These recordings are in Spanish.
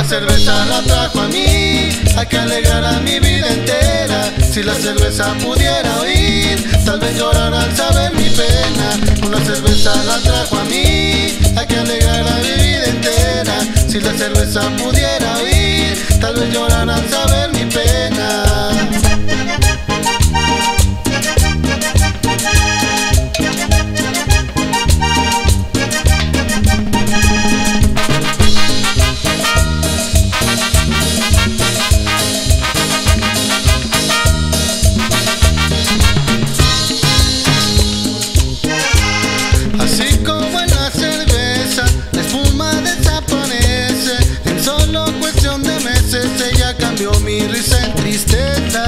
cerveza la trajo a mí, hay que alegrar a mi vida entera. Si la cerveza pudiera oír, tal vez llorar al saber mi pena. Una cerveza la trajo a mí, hay que alegrar a mi vida entera. Si la cerveza pudiera oír, tal vez llorar al saber mi pena. Así como en la cerveza, la espuma desaparece. En solo cuestión de meses ella cambió mi risa en tristeza.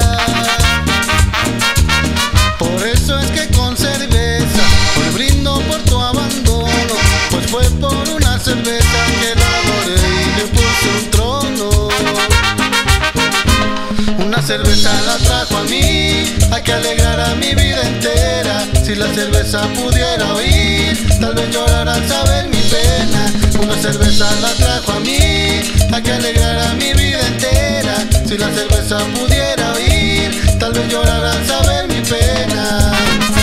Por eso es que con cerveza hoy brindo por tu abandono, pues fue por una cerveza que la adoré y le puse un trono. Una cerveza la trajo a mí, hay que alegrar a mi vida entera. Si la cerveza pudiera oír, tal vez llorar al saber mi pena. Una cerveza la trajo a mí, hay que alegrar a mi vida entera. Si la cerveza pudiera oír, tal vez llorar al saber mi pena.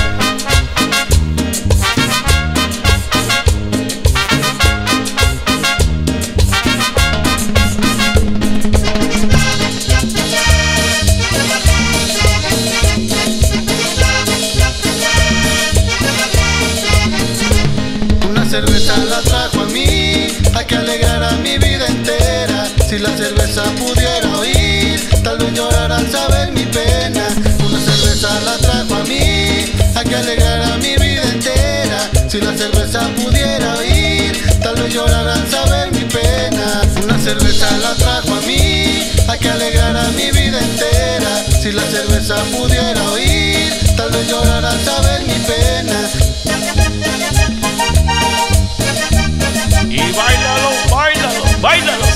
Cerveza la trajo a mí, hay que alegrar a mi vida entera. Si la cerveza pudiera oír, tal vez llorar al saber mi pena. Una cerveza la trajo a mí, hay que alegrar a mi vida entera. Si la cerveza pudiera oír, tal vez llorar al saber mi pena. Una cerveza la trajo a mí, hay que alegrar a mi vida entera. Si la cerveza pudiera oír, tal vez llorar al saber mi pena. Y báilalo, báilalo, báilalo.